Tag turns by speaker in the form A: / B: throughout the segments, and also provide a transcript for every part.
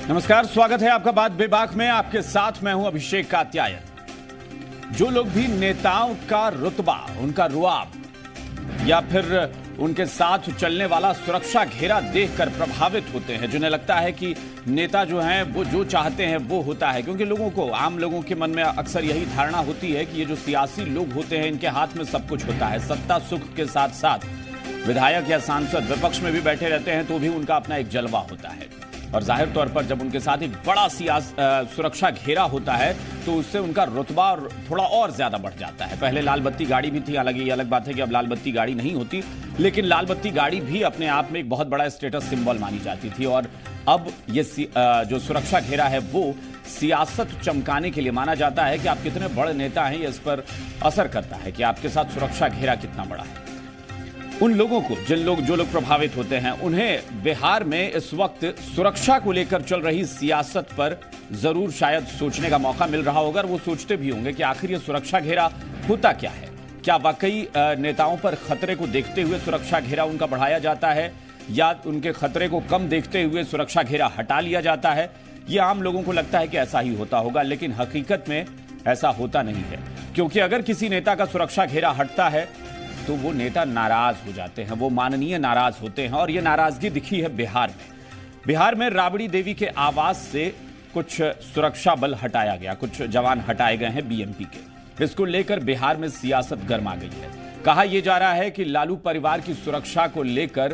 A: नमस्कार, स्वागत है आपका बात बेबाक में। आपके साथ मैं हूं अभिषेक कात्यायन। जो लोग भी नेताओं का रुतबा, उनका रुआब या फिर उनके साथ चलने वाला सुरक्षा घेरा देखकर प्रभावित होते हैं, जिन्हें लगता है कि नेता जो हैं वो जो चाहते हैं वो होता है, क्योंकि लोगों को, आम लोगों के मन में अक्सर यही धारणा होती है कि ये जो सियासी लोग होते हैं इनके हाथ में सब कुछ होता है। सत्ता सुख के साथ साथ विधायक या सांसद विपक्ष में भी बैठे रहते हैं तो भी उनका अपना एक जलवा होता है, और जाहिर तौर पर जब उनके साथ एक बड़ा सुरक्षा घेरा होता है तो उससे उनका रुतबा थोड़ा और ज्यादा बढ़ जाता है। पहले लाल बत्ती गाड़ी भी थी, हालांकि ये अलग बात है कि अब लाल बत्ती गाड़ी नहीं होती, लेकिन लाल बत्ती गाड़ी भी अपने आप में एक बहुत बड़ा स्टेटस सिंबल मानी जाती थी। और अब ये जो सुरक्षा घेरा है वो सियासत चमकाने के लिए माना जाता है कि आप कितने बड़े नेता हैं, ये इस पर असर करता है कि आपके साथ सुरक्षा घेरा कितना बड़ा है। उन लोगों को जो लोग प्रभावित होते हैं, उन्हें बिहार में इस वक्त सुरक्षा को लेकर चल रही सियासत पर जरूर शायद सोचने का मौका मिल रहा होगा। वो सोचते भी होंगे कि आखिर ये सुरक्षा घेरा होता क्या है। क्या वाकई नेताओं पर खतरे को देखते हुए सुरक्षा घेरा उनका बढ़ाया जाता है, या उनके खतरे को कम देखते हुए सुरक्षा घेरा हटा लिया जाता है? ये आम लोगों को लगता है कि ऐसा ही होता होगा, लेकिन हकीकत में ऐसा होता नहीं है। क्योंकि अगर किसी नेता का सुरक्षा घेरा हटता है तो वो नेता नाराज हो जाते हैं, वो माननीय नाराज होते हैं, और ये नाराजगी दिखी है बिहार में। बिहार में राबड़ी देवी के आवास से कुछ सुरक्षा बल हटाया गया, कुछ जवान हटाए गए हैं बीएमपी के। इसको लेकर बिहार में सियासत गर्मा गई है। कहा यह जा रहा है कि लालू परिवार की सुरक्षा को लेकर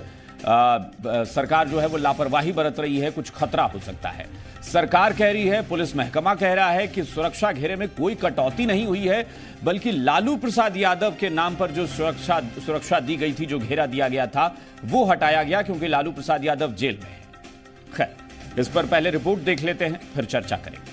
A: सरकार जो है वो लापरवाही बरत रही है, कुछ खतरा हो सकता है। सरकार कह रही है, पुलिस महकमा कह रहा है कि सुरक्षा घेरे में कोई कटौती नहीं हुई है, बल्कि लालू प्रसाद यादव के नाम पर जो सुरक्षा दी गई थी, जो घेरा दिया गया था, वो हटाया गया क्योंकि लालू प्रसाद यादव जेल में है। खैर, इस पर पहले रिपोर्ट देख लेते हैं, फिर चर्चा करेंगे।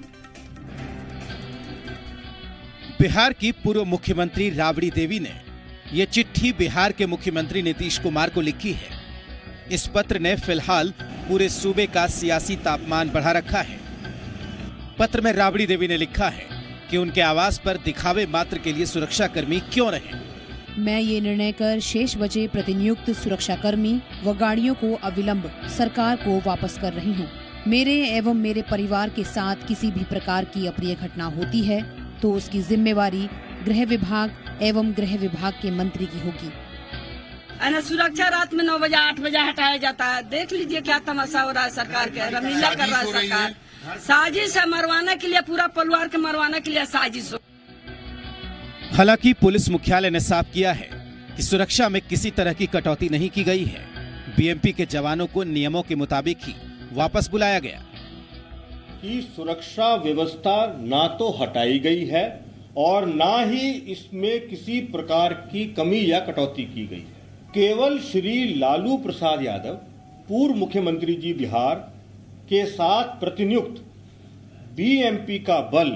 B: बिहार की पूर्व मुख्यमंत्री राबड़ी देवी ने यह चिट्ठी बिहार के मुख्यमंत्री नीतीश कुमार को लिखी है। इस पत्र ने फिलहाल पूरे सूबे का सियासी तापमान बढ़ा रखा है। पत्र में राबड़ी देवी ने लिखा है कि उनके आवास पर दिखावे मात्र के लिए सुरक्षाकर्मी क्यों रहे।
C: मैं ये निर्णय कर शेष बचे प्रतिनियुक्त सुरक्षाकर्मी व गाड़ियों को अविलंब सरकार को वापस कर रही हूँ। मेरे एवं मेरे परिवार के साथ किसी भी प्रकार की अप्रिय घटना होती है तो उसकी जिम्मेवारी गृह विभाग एवं गृह विभाग के मंत्री की होगी।
D: सुरक्षा रात में 9 बजे 8 बजे हटाया जाता है। देख लीजिए क्या तमाशा हो रहा है सरकार के, रमीला कर रहा है सरकार। साजिश है मरवाने के लिए, पूरा परिवार के मरवाने के लिए साजिश हो।
B: हालांकि पुलिस मुख्यालय ने साफ किया है कि सुरक्षा में किसी तरह की कटौती नहीं की गई है। बीएमपी के जवानों को नियमों के मुताबिक ही वापस बुलाया गया।
E: कि सुरक्षा व्यवस्था ना तो हटाई गई है और ना ही इसमें किसी प्रकार की कमी या कटौती की गई है। केवल श्री लालू प्रसाद यादव, पूर्व मुख्यमंत्री जी बिहार के साथ प्रतिनियुक्त बीएमपी का बल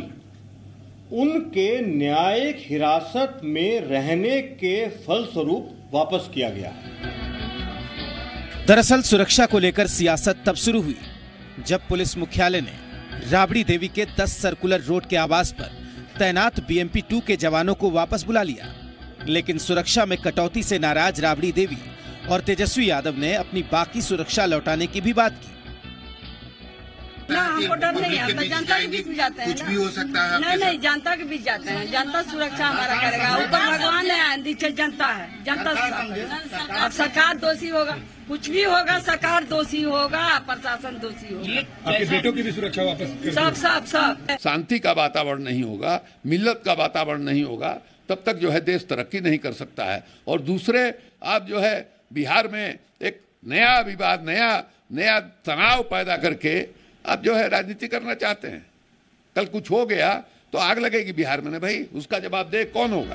E: उनके न्यायिक हिरासत में रहने के फलस्वरूप वापस किया गया है।
B: दरअसल सुरक्षा को लेकर सियासत तब शुरू हुई जब पुलिस मुख्यालय ने राबड़ी देवी के 10 सर्कुलर रोड के आवास पर तैनात बीएमपी 2 के जवानों को वापस बुला लिया। लेकिन सुरक्षा में कटौती से नाराज राबड़ी देवी और तेजस्वी यादव ने अपनी बाकी सुरक्षा लौटाने की भी बात की।
D: ना, हमको डर नहीं है, हम जनता के बीच में जाते हैं। कुछ भी हो सकता है। नहीं, जनता के बीच जाते हैं, जनता सुरक्षा हमारा करेगा। ऊपर भगवान है, नीचे जनता है, जनता। अब सरकार दोषी होगा, कुछ भी होगा, सरकार दोषी होगा, प्रशासन दोषी होगा।
F: आपके बेटों की भी सुरक्षा वापस
D: सब
G: शांति का वातावरण नहीं होगा, मिल्लत का वातावरण नहीं होगा, तब तक जो है देश तरक्की नहीं कर सकता है। और दूसरे, आप जो है बिहार में एक नया विवाद, नया तनाव पैदा करके आप जो है राजनीति करना चाहते हैं। कल कुछ हो गया तो आग लगेगी बिहार में, ना भाई, उसका जवाब दे कौन होगा।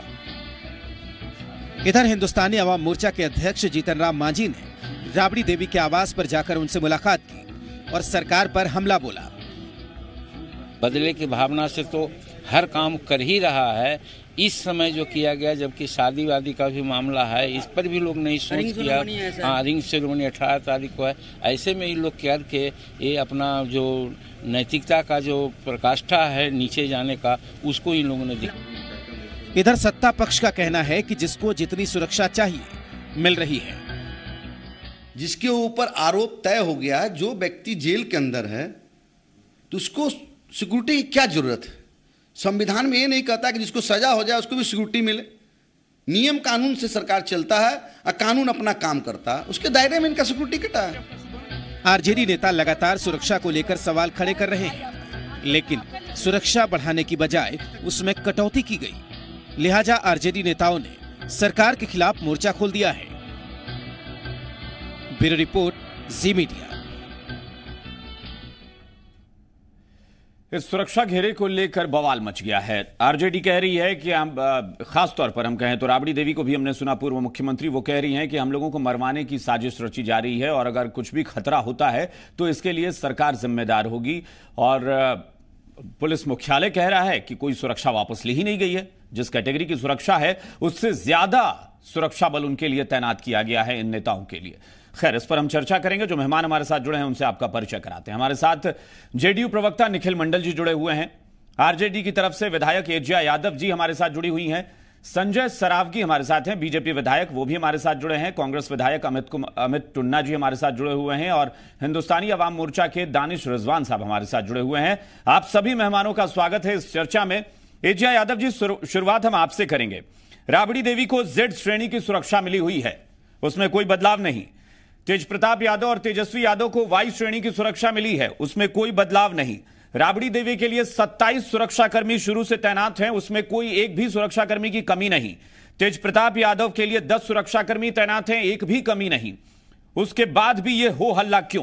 B: इधर हिंदुस्तानी अवाम मोर्चा के अध्यक्ष जीतन राम मांझी ने राबड़ी देवी के आवास पर जाकर उनसे मुलाकात की और सरकार पर हमला बोला।
H: बदले की भावना से तो हर काम कर ही रहा है। इस समय जो किया गया, जबकि शादी वादी का भी मामला है, इस पर भी लोग नहीं सोच किया। हाँ, रिंग सेरेमनी 18 तारीख को है। ऐसे में ये लोग करके ये अपना जो नैतिकता का जो प्रकाष्ठा है नीचे जाने का, उसको इन लोगों ने दिखा।
B: इधर सत्ता पक्ष का कहना है कि जिसको जितनी सुरक्षा चाहिए मिल रही है।
I: जिसके ऊपर आरोप तय हो गया है, जो व्यक्ति जेल के अंदर है, तो उसको सिक्योरिटी की क्या जरूरत है? संविधान में ये नहीं कहता कि जिसको सजा हो जाए उसको भी सिक्योरिटी मिले। नियम कानून से सरकार चलता है और कानून अपना काम करता है, उसके दायरे में इनका सिक्योरिटी कटा है।
B: आरजेडी नेता लगातार सुरक्षा को लेकर सवाल खड़े कर रहे हैं, लेकिन सुरक्षा बढ़ाने की बजाय उसमें कटौती की गई। लिहाजा आरजेडी नेताओं ने सरकार के खिलाफ मोर्चा खोल दिया है। Bureau report, Zee media.
A: इस सुरक्षा घेरे को लेकर बवाल मच गया है। आरजेडी कह रही है कि हम खास तौर पर हम कहें तो राबड़ी देवी को भी हमने सुना, पूर्व मुख्यमंत्री, वो कह रही हैं कि हम लोगों को मरवाने की साजिश रची जा रही है और अगर कुछ भी खतरा होता है तो इसके लिए सरकार जिम्मेदार होगी। और पुलिस मुख्यालय कह रहा है कि कोई सुरक्षा वापस ली ही नहीं गई है। जिस कैटेगरी की सुरक्षा है उससे ज्यादा सुरक्षा बल उनके लिए तैनात किया गया है इन नेताओं के लिए। खैर, इस पर हम चर्चा करेंगे। जो मेहमान हमारे साथ जुड़े हैं उनसे आपका परिचय कराते हैं। हमारे साथ जेडीयू प्रवक्ता निखिल मंडल जी जुड़े हुए हैं। आरजेडी की तरफ से विधायक एजिया यादव जी हमारे साथ जुड़ी हुई हैं। संजय सरावगी हमारे साथ हैं, बीजेपी विधायक, वो भी हमारे साथ जुड़े हैं। कांग्रेस विधायक अमित टुन्ना जी हमारे साथ जुड़े हुए हैं और हिंदुस्तानी अवाम मोर्चा के दानिश रिजवान साहब हमारे साथ जुड़े हुए हैं। आप सभी मेहमानों का स्वागत है इस चर्चा में। एजिया यादव जी, शुरुआत हम आपसे करेंगे। राबड़ी देवी को जेड श्रेणी की सुरक्षा मिली हुई है, उसमें कोई बदलाव नहीं। तेज प्रताप यादव और तेजस्वी यादव को वाई श्रेणी की सुरक्षा मिली है, उसमें कोई बदलाव नहीं। राबड़ी देवी के लिए 27 सुरक्षाकर्मी शुरू से तैनात हैं, उसमें कोई एक भी सुरक्षाकर्मी की कमी नहीं। तेज प्रताप यादव के लिए 10 सुरक्षाकर्मी तैनात हैं, एक भी कमी नहीं। उसके बाद भी ये हो हल्ला क्यों?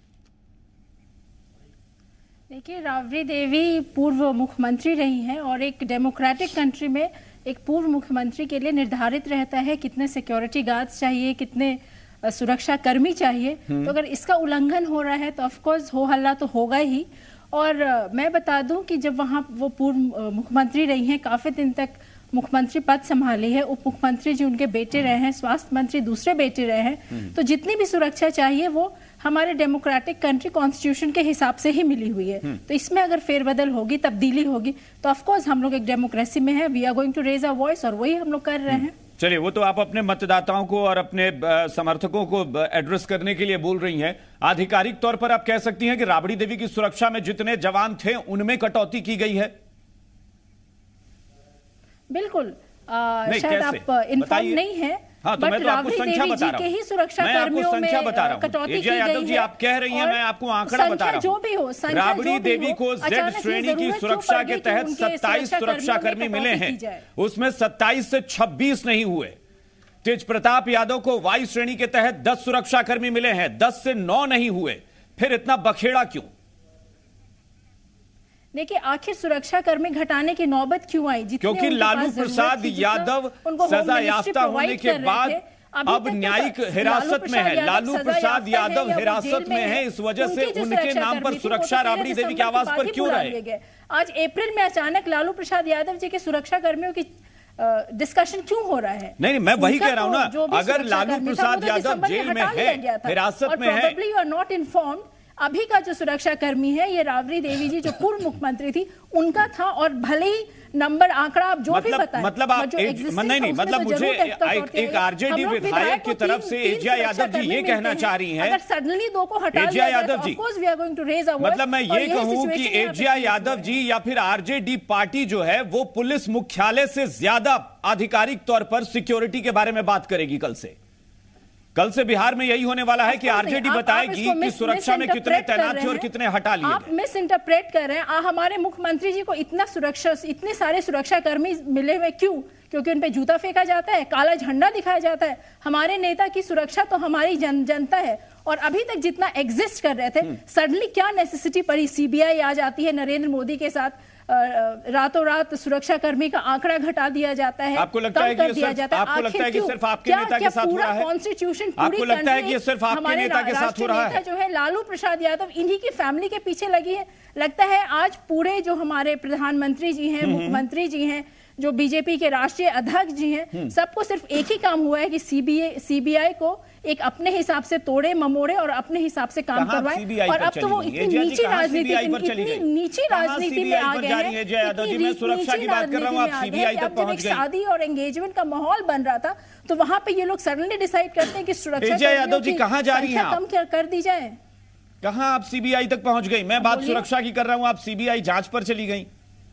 J: देखिए, राबड़ी देवी पूर्व मुख्यमंत्री रही हैं और एक डेमोक्रेटिक कंट्री में एक पूर्व मुख्यमंत्री के लिए निर्धारित रहता है कितने सिक्योरिटी गार्ड्स चाहिए, कितने सुरक्षा कर्मी चाहिए। तो अगर इसका उल्लंघन हो रहा है तो ऑफकोर्स हो हल्ला तो होगा ही। और मैं बता दूं कि जब वहाँ वो पूर्व मुख्यमंत्री रही हैं, काफ़ी दिन तक मुख्यमंत्री पद संभाली है, उप मुख्यमंत्री जी उनके बेटे रहे हैं, स्वास्थ्य मंत्री दूसरे बेटे रहे हैं, तो जितनी भी सुरक्षा चाहिए वो हमारे डेमोक्रेटिक कंट्री कॉन्स्टिट्यूशन के हिसाब से ही मिली हुई है। तो इसमें अगर फेरबदल होगी, तब्दीली होगी, तो ऑफकोर्स हम लोग एक डेमोक्रेसी में है, we are going to raise a voice, और वही हम लोग कर रहे हैं।
A: चलिए, वो तो आप अपने मतदाताओं को और अपने समर्थकों को एड्रेस करने के लिए बोल रही हैं। आधिकारिक तौर पर आप कह सकती हैं कि राबड़ी देवी की सुरक्षा में जितने जवान थे उनमें कटौती की गई है?
J: बिल्कुल। शायद आप इन्फॉर्म नहीं है।
A: हाँ, तो मैं तो आपको संख्या बता रहा हूँ, मैं आपको संख्या बता रहा हूँ। एजिया यादव जी, आप कह रही हैं, मैं आपको आंकड़ा बता रहा हूँ।
J: जो भी हो,
A: राबड़ी देवी को जेड श्रेणी की सुरक्षा के तहत 27 सुरक्षाकर्मी मिले हैं, उसमें 27 से 26 नहीं हुए। तेज प्रताप यादव को वाई श्रेणी के तहत 10 सुरक्षाकर्मी मिले हैं, 10 से 9 नहीं हुए। फिर इतना बखेड़ा क्यों?
J: देखिए, आखिर सुरक्षा कर्मी घटाने की नौबत क्यों आई?
A: क्योंकि लालू प्रसाद यादव सजा याफ्ता होने के बाद अब न्यायिक हिरासत में है। लालू प्रसाद यादव हिरासत में है, इस वजह से उनके नाम पर सुरक्षा राबड़ी देवी के आवास पर क्यों रहे?
J: आज अप्रैल में अचानक लालू प्रसाद यादव जी के सुरक्षा कर्मियों की डिस्कशन क्यों हो रहा है?
A: नहीं, मैं वही कह रहा हूं ना, अगर लालू प्रसाद यादव जेल में है, हिरासत में है,
J: probably you are not informed. अभी का जो सुरक्षा कर्मी है ये राबड़ी देवी जी जो पूर्व मुख्यमंत्री थी उनका था, और भले ही नंबर आंकड़ा आप जो भी बताएं,
A: मतलब आप नहीं, मतलब मुझे एक आरजेडी विधायक की तरफ से एजिया यादव जी ये कहना चाह रही हैं,
J: अगर सडनली 2 को हटा
A: एजिया यादव जी, मतलब मैं ये कहूं कि एजिया यादव जी या फिर आरजेडी पार्टी जो है वो पुलिस मुख्यालय से ज्यादा आधिकारिक तौर पर सिक्योरिटी के बारे में बात करेगी कल से बिहार में यही होने वाला है कि आरजेडी बताएगी कि सुरक्षा में कितने तैनात थे और कितने हटा लिए।
J: आप मिस इंटरप्रेट कर रहे हैं। हमारे मुख्यमंत्री जी को इतने सारे सुरक्षा कर्मी मिले हुए क्यों? क्योंकि उन पे जूता फेंका जाता है, काला झंडा दिखाया जाता है। हमारे नेता की सुरक्षा तो हमारी जनता है, और अभी तक जितना एग्जिस्ट कर रहे थे, सडनली क्या नेसेसिटी पड़ी? सीबीआई आ जाती है नरेंद्र मोदी के साथ, रातों रात सुरक्षा कर्मी का आंकड़ा घटा दिया जाता है,
A: आपको लगता है कि सिर्फ आपके नेता के साथ हो रहा है?
J: कॉन्स्टिट्यूशन
A: आपको लगता है कि ये सिर्फ आपके नेता के साथ हो रहा है?
J: जो है लालू प्रसाद यादव इन्हीं की फैमिली के पीछे लगी है। लगता है आज पूरे जो हमारे प्रधानमंत्री जी हैं, मुख्यमंत्री जी हैं, जो बीजेपी के राष्ट्रीय अध्यक्ष जी हैं, सबको सिर्फ एक ही काम हुआ है कि सीबीआई को एक अपने हिसाब से तोड़े ममोड़े और अपने हिसाब से काम करवाए। और अब तो वो इतनी नीची राजनीति में आ गए हैं,
A: सुरक्षा की बात कर रहा हूं, आप सीबीआई तक पहुंच गए।
J: शादी और एंगेजमेंट का माहौल बन रहा था, तो वहां पे ये लोग सडनली डिसाइड करते हैं कि सुरक्षा
A: यादव जी कहां जा रही हैं आप?
J: कम कर दी जाए।
A: कहां आप सीबीआई तक पहुंच गई? मैं बात सुरक्षा की कर रहा हूं, आप सीबीआई जांच पर चली गई।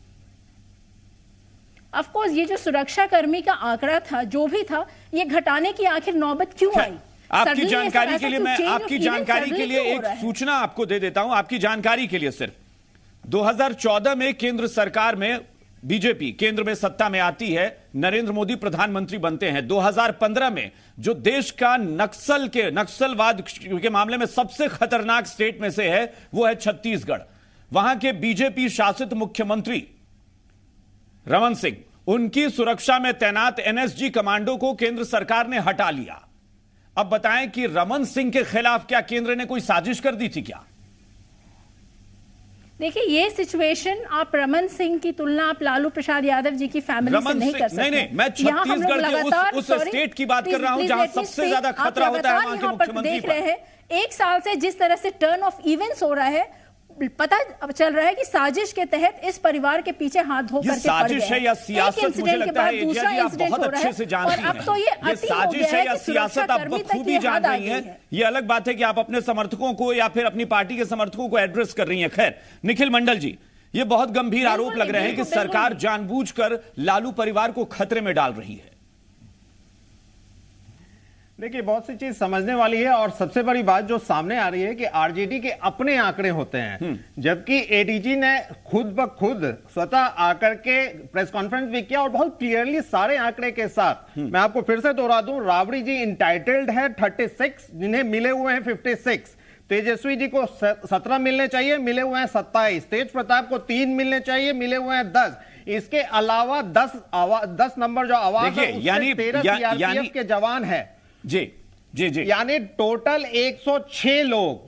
J: ऑफ कोर्स ये जो सुरक्षा कर्मी का आंकड़ा था, जो भी था, ये घटाने की आखिर नौबत क्यों आई?
A: आपकी जानकारी के लिए, मैं आपकी जानकारी के लिए एक सूचना आपको दे देता हूं, आपकी जानकारी के लिए सिर्फ 2014 में केंद्र सरकार में बीजेपी केंद्र में सत्ता में आती है, नरेंद्र मोदी प्रधानमंत्री बनते हैं। 2015 में जो देश का नक्सलवाद के मामले में सबसे खतरनाक स्टेट में से है वो है छत्तीसगढ़। वहां के बीजेपी शासित मुख्यमंत्री रमन सिंह, उनकी सुरक्षा में तैनात एनएसजी कमांडो को केंद्र सरकार ने हटा लिया। अब बताएं कि रमन सिंह के खिलाफ क्या केंद्र ने कोई साजिश कर दी थी क्या?
J: देखिए, ये सिचुएशन आप रमन सिंह की तुलना आप लालू प्रसाद यादव जी की फैमिली से नहीं कर सकते।
A: नहीं, मैं छत्तीसगढ़ के उस स्टेट की बात कर रहा हूं जहां सबसे ज्यादा खतरा होता है वहां के मुख्यमंत्री
J: देख रहे हैं। एक साल से जिस तरह से टर्न ऑफ इवेंट्स हो रहा है, पता चल रहा है कि साजिश के तहत इस परिवार के पीछे हाथ धो करके
A: साजिश है या सियासत? मुझे लगता है एजिया जी आप बहुत अच्छे से जानती हैं।
J: अब तो ये
A: साजिश है या सियासत आप बखूबी जान रही हैं। ये अलग बात है कि आप अपने समर्थकों को या फिर अपनी पार्टी के समर्थकों को एड्रेस कर रही हैं। खैर, निखिल मंडल जी, ये बहुत गंभीर आरोप लग रहे हैं कि सरकार जानबूझकर लालू परिवार को खतरे में डाल रही है।
E: देखिए, बहुत सी चीज समझने वाली है और सबसे बड़ी बात जो सामने आ रही है कि आरजेडी के अपने आंकड़े होते हैं, जबकि एडीजी ने खुद ब खुद स्वतः आकर के प्रेस कॉन्फ्रेंस भी किया और बहुत क्लियरली सारे आंकड़े के साथ मैं आपको फिर से दोहरा दूं, राबड़ी जी इंटाइटल्ड है 36, जिन्हें मिले हुए हैं 56, तेजस्वी जी को 17 मिलने चाहिए, मिले हुए हैं 27, तेज प्रताप को 3 मिलने चाहिए, मिले हुए हैं 10, इसके अलावा 10 नंबर जो आवाज है, यानी 13 सीआरपीएफ के जवान है
A: जी जी जी,
E: यानी टोटल 106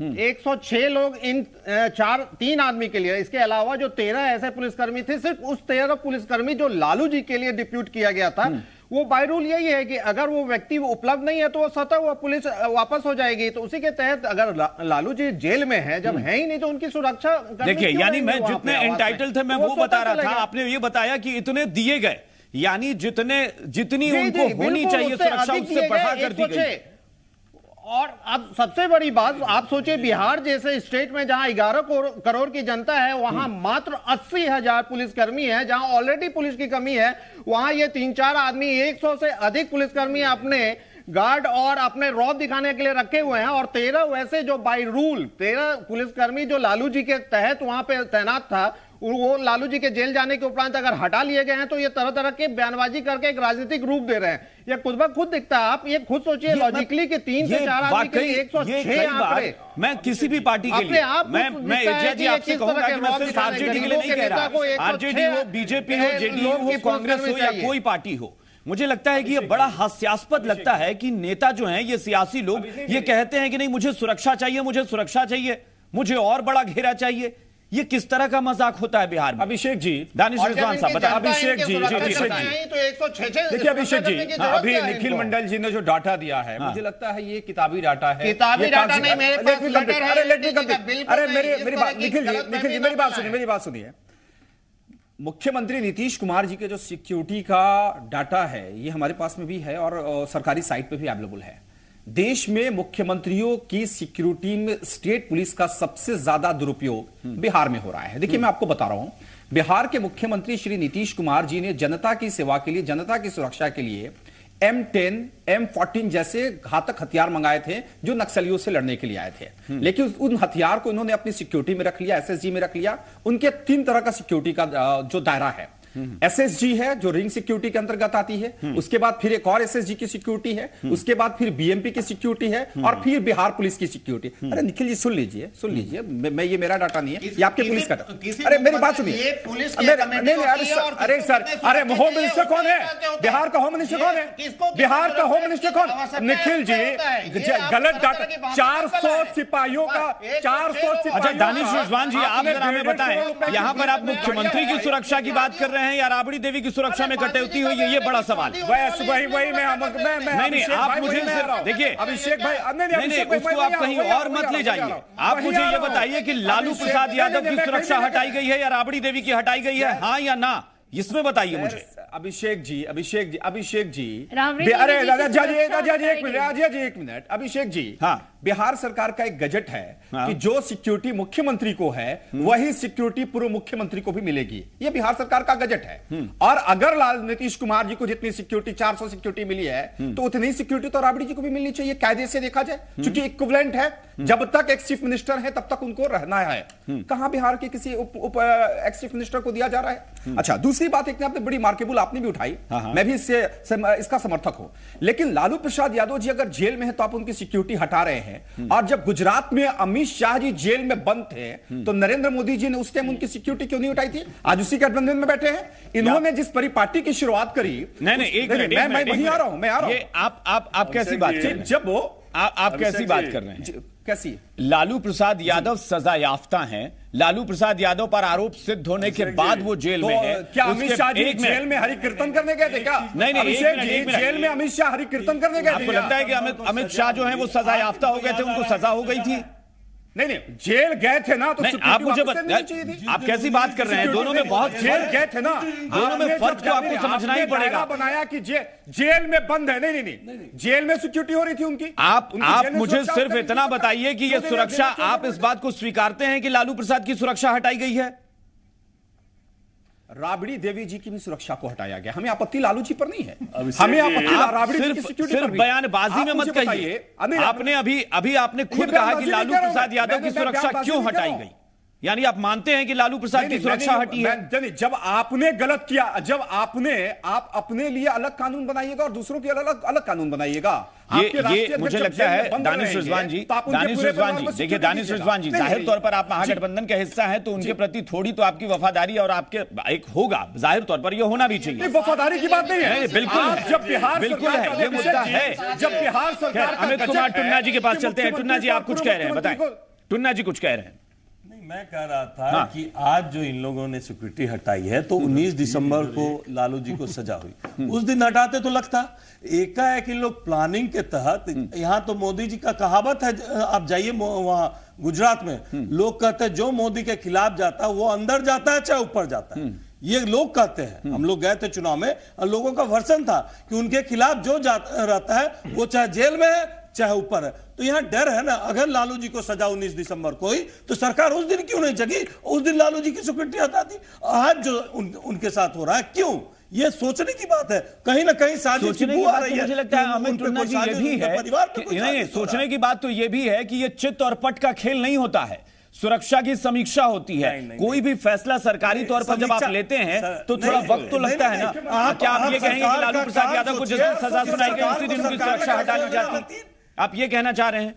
E: लोग इन 3 आदमी के लिए। इसके अलावा जो 13 ऐसे पुलिसकर्मी थे, सिर्फ उस 13 पुलिसकर्मी जो लालू जी के लिए डिप्यूट किया गया था, वो बाय रूल यही है कि अगर वो व्यक्ति उपलब्ध नहीं है तो वो स्वतः वो पुलिस वापस हो जाएगी। तो उसी के तहत अगर लालू जी जेल में है, जब है ही नहीं, तो उनकी सुरक्षा।
A: देखिए, यानी मैं जितने एंटाइटल थे मैं वो बता रहा था, आपने ये बताया कि इतने दिए गए, यानी जितनी उनको होनी चाहिए सुरक्षा उससे बढ़ा कर दी गई।
E: और अब सबसे बड़ी बात, आप सोचिए बिहार जैसे स्टेट में जहां 11 करोड़ की जनता है, वहां मात्र 80,000 पुलिसकर्मी है, जहां ऑलरेडी पुलिस की कमी है, वहां ये 3-4 आदमी 100 से अधिक पुलिसकर्मी अपने गार्ड और अपने रौब दिखाने के लिए रखे हुए हैं, और 13 वैसे जो बाय रूल 13 पुलिसकर्मी जो लालू जी के तहत वहां पे तैनात था, वो लालू जी के जेल जाने के उपरांत अगर हटा लिए गए हैं, तो ये तरह तरह के बयानबाजी करके एक राजनीतिक रूप दे रहे हैं। ये खुद ब खुद दिखता है। आप ये खुद सोचिए लॉजिकली कि 3 से 4 आदमी के लिए 106 आंकड़े।
A: मैं किसी भी पार्टी के लिए मैं एजिया जी आपसे कहूंगा कि मैं सिर्फ आरजेडी के लिए नहीं कह रहा, आरजेडी हो, बीजेपी हो, जेडीयू हो, कांग्रेस हो या कोई पार्टी हो, मुझे लगता है कि यह बड़ा हास्यास्पद लगता है कि नेता जो हैं, ये सियासी लोग ये कहते हैं कि नहीं मुझे सुरक्षा चाहिए, मुझे सुरक्षा चाहिए, मुझे और बड़ा घेरा चाहिए। ये किस तरह का मजाक होता है बिहार में?
F: अभिषेक जी,
A: दानिश रिजवान साहब बताइए।
F: अभिषेक जी, देखिए अभिषेक जी, अभी निखिल मंडल जी ने जो डाटा दिया है, मुझे लगता है ये किताबी डाटा है।
E: किताबी डाटा नहीं, मेरे पास लेटर है।
F: अरे मेरी बात, निखिल जी मेरी बात सुनिए। मुख्यमंत्री नीतीश कुमार जी के जो सिक्योरिटी का डाटा है, ये हमारे पास में भी है और सरकारी साइट पे भी अवेलेबल है। देश में मुख्यमंत्रियों की सिक्योरिटी में स्टेट पुलिस का सबसे ज्यादा दुरुपयोग बिहार में हो रहा है। देखिए, मैं आपको बता रहा हूं, बिहार के मुख्यमंत्री श्री नीतीश कुमार जी ने जनता की सेवा के लिए, जनता की सुरक्षा के लिए M10, M14 जैसे घातक हथियार मंगाए थे, जो नक्सलियों से लड़ने के लिए आए थे। लेकिन उन हथियार को इन्होंने अपनी सिक्योरिटी में रख लिया, SSG में रख लिया। उनके 3 तरह का सिक्योरिटी का जो दायरा है, SSG है जो रिंग सिक्योरिटी के अंतर्गत आती है, उसके बाद फिर एक और SSG की सिक्योरिटी है, उसके बाद फिर BMP की सिक्योरिटी है, और फिर बिहार पुलिस की सिक्योरिटी। अरे निखिल जी सुन लीजिए, मैं ये मेरा डाटा नहीं है, ये आपके पुलिस का। अरे मेरी बात सुनिए, अरे सर, अरे होम मिनिस्टर कौन है? बिहार का होम मिनिस्टर कौन है? बिहार का होम मिनिस्टर कौन? निखिल जी, गलत डाटा। 400 सिपाहियों का 400 सिपाहियों।
A: अच्छा दानिश रिजवान जी, आप जरा हमें बताएं, यहां पर आप मुख्यमंत्री की सुरक्षा की बात कर रहे हैं, रहे हैं या राबड़ी देवी की सुरक्षा में कटौती हुई है, ये बड़ा सवाल है।
F: वही
A: नहीं, आप मुझे देखिए
F: अभिषेक भाई,
A: नहीं, उसको आप कहीं और मत ले जाइए। आप मुझे ये बताइए कि लालू प्रसाद यादव की सुरक्षा हटाई गई है या राबड़ी देवी की हटाई गई है, हाँ या ना, इसमें बताइए मुझे।
F: अभिषेक जी
J: राबड़ी
F: अरे
J: देवी
F: दादा
J: की
F: जी
J: सुरक्षा
F: एक मिनट अभिषेक जी,
A: हाँ।
F: बिहार सरकार का एक गजट है
A: हाँ।
F: कि जो सिक्योरिटी मुख्यमंत्री को है वही सिक्योरिटी पूर्व मुख्यमंत्री को भी मिलेगी। ये बिहार सरकार का गजट है। और अगर नीतीश कुमार जी को जितनी सिक्योरिटी 400 सिक्योरिटी मिली है तो उतनी सिक्योरिटी तो राबड़ी जी को भी मिलनी चाहिए, कायदे से देखा जाए, क्योंकि इक्विवेलेंट है। जब तक एक चीफ मिनिस्टर है तब तक उनको रहना है। कहां बिहार के किसी एक्स चीफ मिनिस्टर को दिया जा रहा है? अच्छा, दूसरी बात एक बड़ी मार्केबल आपने भी उठाई, मैं भी इसका समर्थक हूं। लेकिन लालू प्रसाद यादव जी अगर जेल में है तो आप उनकी सिक्योरिटी हटा रहे हैं। और जब गुजरात में अमित शाह जी जेल में बंद थे तो नरेंद्र मोदी जी ने उस टाइम उनकी सिक्योरिटी क्यों नहीं उठाई थी? आज उसी गठबंधन में बैठे हैं। इन्होंने जिस परिपाटी की शुरुआत करी,
A: नहीं, एक मिनट,
F: मैं वहीं आ रहा हूं,
A: आप कैसी बात कर रहे हैं?
F: जब वो
A: आप कैसी बात कर रहे हैं?
F: कैसी?
A: लालू प्रसाद यादव सजा याफ्ता हैं। लालू प्रसाद यादव पर आरोप सिद्ध होने के बाद वो जेल में है।
F: क्या अमित शाह जी जेल में हरि कीर्तन करने गए थे क्या?
A: नहीं,
F: अभिषेक जी जेल में अमित शाह हरि कीर्तन करने गए थे?
A: आपको लगता है कि अमित शाह जो है वो सजा याफ्ता हो गए थे, उनको सजा हो गई थी?
F: नहीं, जेल गए थे ना, तो
A: आप मुझे आप कैसी बात कर रहे हैं? दोनों में बहुत
F: जेल गए थे ना,
A: दोनों में फर्क तो आपको समझना ही पड़ेगा।
F: बनाया कि जेल में बंद है। नहीं, जेल में सिक्योरिटी हो रही थी उनकी।
A: आप मुझे सिर्फ इतना बताइए कि ये सुरक्षा, आप इस बात को स्वीकारते हैं कि लालू प्रसाद की सुरक्षा हटाई गई है?
F: राबड़ी देवी जी की भी सुरक्षा को हटाया गया। हमें आपत्ति लालू जी पर नहीं है, हमें आपत्ति राबड़ी जी की सिक्योरिटी पर भी।
A: बयानबाजी में मत कहिए। आपने अभी आपने खुद कहा कि लालू प्रसाद यादव की सुरक्षा क्यों हटाई गई, यानी आप मानते हैं कि लालू प्रसाद की सुरक्षा हटी है?
F: जब आपने गलत किया, जब आप अपने लिए अलग कानून बनाइएगा और दूसरों के अलग कानून बनाइएगा।
A: ये मुझे लगता है दानिश रिजवान जी, देखिए दानिश रिजवान जी, जाहिर तौर पर आप महागठबंधन के हिस्सा हैं तो उनके प्रति थोड़ी तो आपकी वफादारी और आपके एक होगा, जाहिर तौर पर ये होना भी चाहिए।
F: वफादारी की बात नहीं है,
A: बिल्कुल
F: जब बिहार
A: बिल्कुल है, ये मुद्दा है।
F: जब बिहार सरकार,
A: अमित कुमार टुन्ना जी के पास चलते हैं। टुन्ना जी आप कुछ कह रहे हैं, बताएं। टुन्ना जी कुछ कह रहे हैं।
K: मैं कह रहा था कि आज जो इन लोगों ने सिक्योरिटी हटाई है तो 19 दिसंबर को लालू जी को सजा हुई, उस दिन हटाते तो लगता। एकाएक इन लोग प्लानिंग के तहत, यहाँ तो मोदी जी का कहावत है, आप जाइए वहां गुजरात में, लोग कहते हैं जो मोदी के खिलाफ जाता है वो अंदर जाता है चाहे ऊपर जाता है। ये लोग कहते हैं। हम लोग गए थे चुनाव में और लोगों का वर्सन था कि उनके खिलाफ जो रहता है वो चाहे जेल में है चाहे ऊपर है। तो यहां डर है ना, अगर लालू जी को सजा 19 दिसंबर को हुई तो सरकार उस दिन क्यों नहीं जगी, उस दिन लालू जी की सिक्योरिटी हटा दी। आज जो उनके साथ हो रहा है, क्यों? ये सोचने की बात है, कहीं ना कहीं साजिश की बू आ रही है।
A: मुझे लगता है अमित टुन्ना जी ये भी है, नहीं, सोचने की बात तो ये भी है कि ये चित और पट का खेल नहीं होता है, सुरक्षा की समीक्षा होती है। कोई भी फैसला सरकारी तौर पर जब आप लेते हैं तो थोड़ा वक्त तो लगता है ना। क्या आप ये कहेंगे कि लालू प्रसाद यादव को जिस दिन सजा सुनाई गई उसी दिन उनकी सुरक्षा हटा ली जाती? आप ये कहना चाह रहे हैं?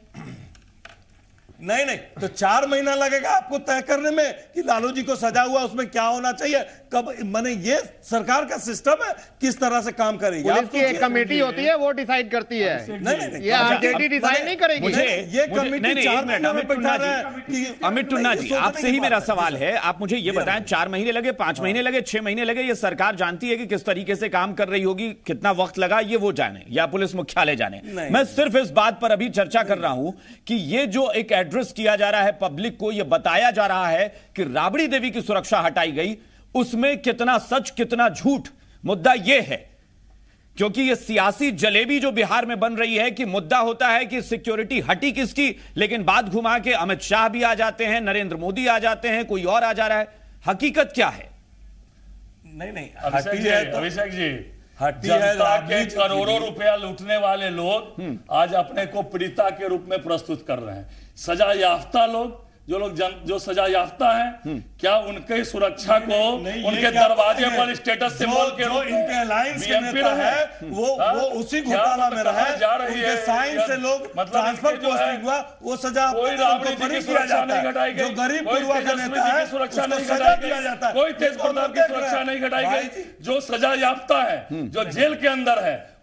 K: नहीं, तो 4 महीना लगेगा आपको तय करने में कि लालू जी को सजा हुआ उसमें क्या होना चाहिए, कब, माने ये सरकार का सिस्टम है, किस तरह से काम करेगी।
L: आपकी एक कमेटी होती है वो डिसाइड करती है,
K: नहीं,
L: ये आरजेडी डिसाइड नहीं करेगी।
K: ये कमेटी 4 महीने में बैठा रहा है।
A: अमित टुन्ना जी, आपसे ही मेरा सवाल है, आप मुझे ये बताएं, 4 महीने लगे, 5 महीने लगे, 6 महीने लगे, ये सरकार जानती है कि किस तरीके से काम कर रही होगी, कितना वक्त लगा ये वो जाने या पुलिस मुख्यालय जाने। मैं सिर्फ इस बात पर अभी चर्चा कर रहा हूं कि ये जो एक एड्रेस किया जा रहा है पब्लिक को, यह बताया जा रहा है कि राबड़ी देवी की सुरक्षा हटाई गई, उसमें कितना सच कितना झूठ, मुद्दा यह है। क्योंकि यह सियासी जलेबी जो बिहार में बन रही है कि मुद्दा होता है कि सिक्योरिटी हटी किसकी, लेकिन बात घुमा के अमित शाह भी आ जाते हैं, नरेंद्र मोदी आ जाते हैं, कोई और आ जा रहा है। हकीकत क्या है?
K: नहीं,
M: अभिषेक जी, जनता के करोड़ों रुपया लूटने वाले लोग आज अपने को पीड़िता के रूप में प्रस्तुत कर रहे हैं। सजा याफ्ता लोग, जो सजा याफ्ता है, क्या उनके सुरक्षा को उनके दरवाजे पर स्टेटस सिंबल के रूप में
K: इनके अलायंस के नेता है वो उसी घोटाला में रहा है, जा रही है। साइंस से लोग ट्रांसफर पोस्टिंग हुआ, वो सजा
M: कोई राबड़ी जी की सुरक्षा नहीं घटाई गई,
K: जो गरीब पूर्वा का नेता है
M: सुरक्षा नहीं घटाई गई, कोई तेज प्रताप की सुरक्षा नहीं घटाई गई। जो सजा याफ्ता है, जो जेल के अंदर है,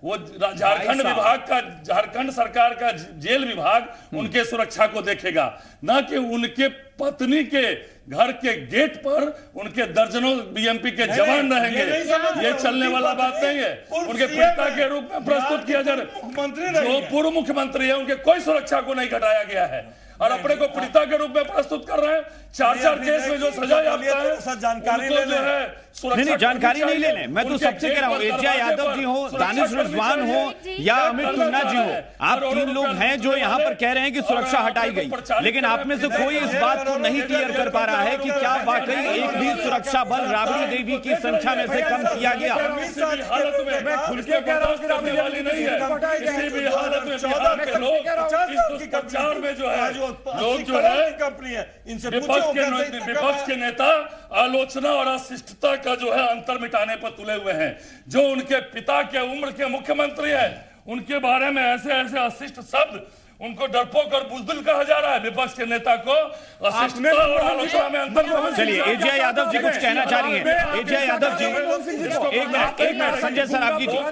M: वो झारखंड विभाग का, झारखंड सरकार का जेल विभाग उनके सुरक्षा को देखेगा, ना कि उनके पत्नी के घर के गेट पर उनके दर्जनों बीएमपी के जवान रहेंगे। ये चलने वाला बात नहीं है। उनके पिता के रूप में प्रस्तुत किया जा रहा है। जो पूर्व मुख्यमंत्री है उनके कोई सुरक्षा को नहीं घटाया गया है और अपने को पीड़िता के रूप में प्रस्तुत कर रहे हैं। 4 केस में जो सजा याफ्ता है, जानकारी जो है
A: नहीं, जानकारी नहीं ले लें। मैं तो सबसे कह रहा हूँ, एजाज यादव जी हो, दानिश रिजवान हो या अमित टुन्ना जी हो, आप 3 लोग हैं जो यहाँ पर कह रहे हैं कि सुरक्षा हटाई गई, लेकिन आप में से कोई इस बात को नहीं क्लियर कर पा रहा है कि क्या वाकई एक भी सुरक्षा बल राबड़ी देवी की संख्या में से कम किया गया।
M: हालत में खुल के कह रहा हूं करने वाली नहीं है। किसी भी हालत में बिहार के लोग इस दुष्प्रचार में जो है, लोग जो है कंपनी है, इनसे विपक्ष के नेता आलोचना और अशिष्टता का जो है अंतर मिटाने पर तुले हुए हैं। जो उनके पिता के उम्र के मुख्यमंत्री है, उनके बारे में ऐसे ऐसे अशिष्ट शब्द, उनको डरपोक और बुज़दिल कहा जा रहा है। विपक्ष के नेता को अशिष्टता और आलोचना में अंतर।
A: चलिए, एजाज यादव जी कुछ कहना चाह रही हैं। एजाज यादव जी एक मिनट, संजय सरावगी जी,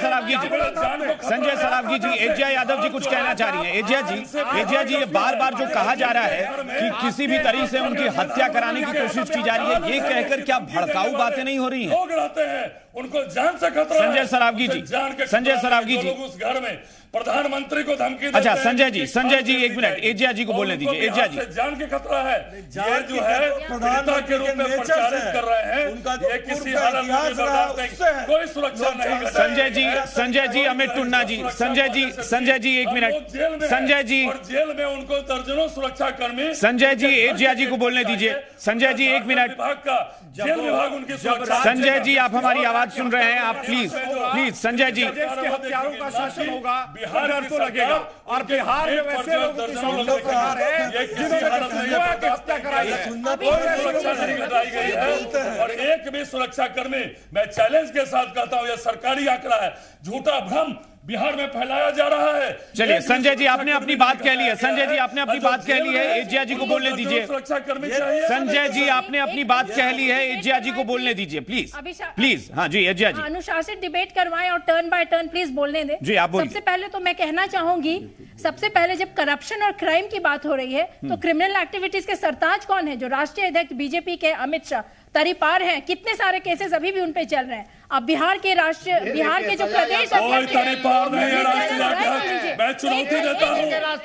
A: एजाज यादव जी कुछ कहना चाह रही हैं। एजाज जी, ये बार बार जो कहा जा रहा है कि किसी भी तरीके से उनकी हत्या कराने की कोशिश की जा रही है, ये कहकर क्या भड़काऊ बातें नहीं हो रही हैं?
M: लोग रहते हैं, उनको जान से खतरा है।
A: संजय सरावगी जी,
M: उस घर में प्रधानमंत्री को धमकी देते
A: अच्छा, संजय जी 1 मिनट, एजाज जी को बोलने दीजिए। एजाज जी,
M: जान के खतरा है, ये जो है पीड़िता के रूप में प्रचारित कर रहे हैं, ये किसी हालत में बर्दाश्त नहीं, कोई सुरक्षा नहीं।
A: संजय जी, अमित टुन्ना जी, संजय जी 1 मिनट, संजय जी,
M: और जेल में उनको दर्जनों सुरक्षा कर्मी।
A: संजय जी, एजाज जी को बोलने दीजिए। संजय जी 1 मिनट,
M: विभाग का जेल विभाग उनकी सुरक्षा।
A: संजय जी, आप हमारी आवाज सुन रहे हैं? आप प्लीज संजय जी,
L: हत्यारों का शासन होगा, डर तो लगेगा। और बिहार में वैसे लोगों की सरकार है जिन्होंने हत्या कराई है,
M: सुरक्षा नहीं घटाई गई है। और एक भी सुरक्षा कर्मी, मैं चैलेंज के साथ कहता हूं, यह सरकारी आंकड़ा है, झूठा भ्रम बिहार में फैलाया जा रहा है।
A: चलिए संजय जी, आपने अपनी बात कह ली है। संजय जी, आपने अपनी बात कह ली है, एजाज जी को बोलने दीजिए।
M: सुरक्षा कर्मी चाहिए।
A: संजय जी, आपने अपनी बात कह ली है, एजाज जी को बोलने दीजिए प्लीज। हाँ जी, एजाज जी,
J: अनुशासित डिबेट करवाएं और टर्न बाय टर्न प्लीज बोलने दें।
A: जी, आप बोलिए।
J: सबसे पहले तो मैं कहना चाहूंगी, सबसे पहले जब करप्शन और क्राइम की बात हो रही है तो क्रिमिनल एक्टिविटीज के सरताज कौन है? जो राष्ट्रीय अध्यक्ष बीजेपी के अमित शाह तरीपार हैं। कितने सारे केसेस अभी भी उन पे चल रहे हैं। अब बिहार के जो प्रदेश
M: कोई तरीपार नहीं है राष्ट्रीय अध्यक्ष। मैं चुनौती देता हूँ,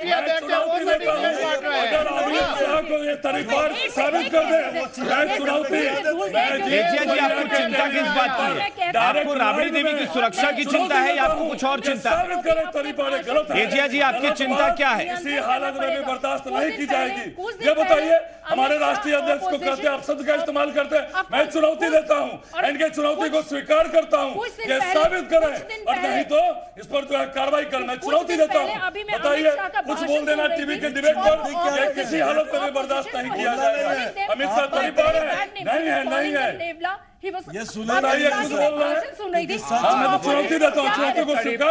M: अगर अमित शाह को ये तरीपार साबित कर दे, मैं चुनौती।
A: एजाज जी, आपको चिंता किस बात की है? आपको राबड़ी देवी की सुरक्षा की चिंता है या आपको कुछ और चिंता है?
M: साबित करें तरीपार गलत है।
A: एजाज जी, आपकी चिंता क्या है?
M: किसी हालत में भी बर्दाश्त नहीं की जाएगी। ये बताइए, हमारे राष्ट्रीय अध्यक्ष को कहते हैं आप शब्द का इस्तेमाल करते हैं। मैं चुनौती देता हूं, इनके चुनौती को स्वीकार करता हूं, ये साबित करें, और नहीं तो इस पर जो है कार्रवाई कर। मैं चुनौती देता हूं, बताइए, कुछ बोल देना टीवी के डिबेट पर, ये किसी हालत में भी बर्दाश्त नहीं किया जाएगा। अमित शाह तरीपार है? नहीं है। ये सुना रही है, कुछ बोल रहा है।
J: सुन रही थी।
M: मैं तो चुनौती देता हूँ, चुनौती को स्वीकार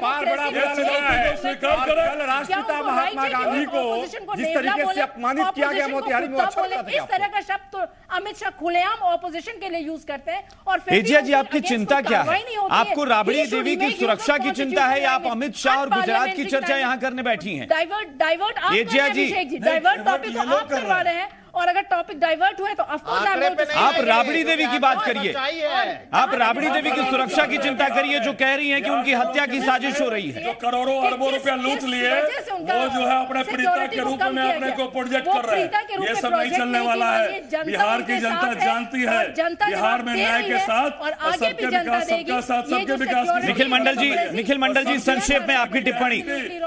L: कल राष्ट्रपिता महात्मा गांधी को जिस तरीके से अपमानित किया गया मोतिहारी में, अच्छा लगा था?
J: इस तरह का शब्द तो अमित शाह खुलेआम ऑपोजिशन के लिए यूज करते हैं। और
A: एजाज जी, आपकी चिंता क्या है? आपको राबड़ी देवी की सुरक्षा की चिंता है या आप अमित शाह और गुजरात की चर्चा यहाँ करने बैठी हैं?
J: डाइवर्ट टॉपिक को आप करवा रहे हैं, और अगर टॉपिक डाइवर्ट हुए तो
A: आप राबड़ी देवी की बात करिए। आप राबड़ी देवी की सुरक्षा की चिंता करिए, जो कह रही हैं कि उनकी हत्या की साजिश हो रही है।
M: जो करोड़ों अरबों रुपया लूट लिए, वो जो है अपने पीड़िता के रूप में अपने को प्रोजेक्ट कर रहे हैं। ये सब नहीं चलने वाला है। बिहार की जनता जानती है, बिहार में न्याय के साथ और सबके विकास, सबका साथ, सबके विकास।
A: निखिल मंडल जी, संक्षेप में आपकी टिप्पणी।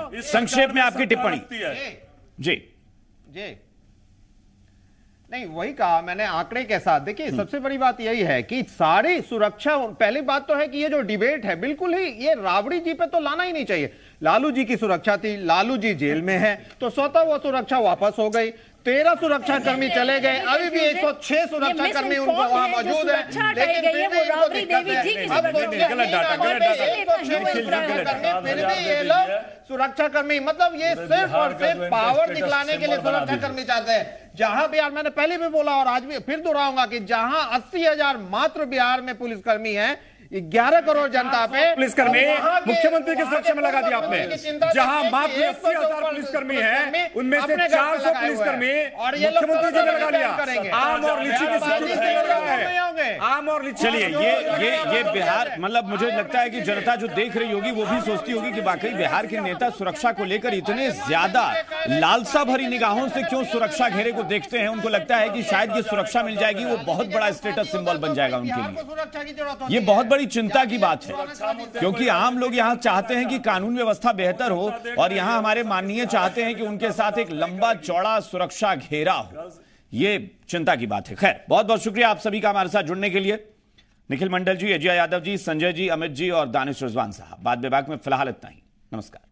L: जी नहीं, वही कहा मैंने आंकड़े के साथ। देखिए, सबसे बड़ी बात यही है कि सारी सुरक्षा, पहली बात तो है कि ये जो डिबेट है, बिल्कुल ही ये राबड़ी जी पे तो लाना ही नहीं चाहिए। लालू जी की सुरक्षा थी, लालू जी जेल में है, तो स्वतः वो सुरक्षा वापस हो गई। 13 सुरक्षा कर्मी चले गए, अभी भी 106 सुरक्षा कर्मी उनको वहां मौजूद है, लेकिन फिर भी इनको दिक्कत है। फिर भी ये लोग सुरक्षा कर्मी, मतलब ये सिर्फ और सिर्फ पावर दिखलाने के लिए सुरक्षा कर्मी चाहते हैं। जहां बिहार, मैंने पहले भी बोला और आज भी फिर दोहराऊंगा कि जहां 80,000 मात्र बिहार में पुलिसकर्मी हैं, 11 करोड़ जनता पे।
F: पुलिसकर्मी मुख्यमंत्री की सुरक्षा में लगा दिया आपने, जहां मात्र 80,000 पुलिसकर्मी हैं, उनमें से 400 पुलिसकर्मी मुख्यमंत्री जी ने लगा लिया। आम और लीची की सिक्योरिटी लगा है, आम और लीची।
A: चलिए ये बिहार, मतलब मुझे लगता है कि जनता जो देख रही होगी वो भी सोचती होगी कि वाकई बिहार के नेता सुरक्षा को लेकर इतने ज्यादा लालसा भरी निगाहों से क्यों सुरक्षा घेरे को देखते हैं। उनको लगता है कि शायद ये सुरक्षा मिल जाएगी, वो बहुत बड़ा स्टेटस सिंबल बन जाएगा उनके लिए। ये बहुत बड़ी चिंता की बात है, क्योंकि आम लोग यहां चाहते हैं कि कानून व्यवस्था बेहतर हो, और यहां हमारे माननीय चाहते हैं कि उनके साथ एक लंबा चौड़ा सुरक्षा घेरा हो। ये चिंता की बात है। खैर, बहुत बहुत शुक्रिया आप सभी का हमारे साथ जुड़ने के लिए। निखिल मंडल जी, अजय यादव जी, संजय जी, अमित जी और दानिश रिजवान साहब। बात विभाग में फिलहाल इतना ही। नमस्कार।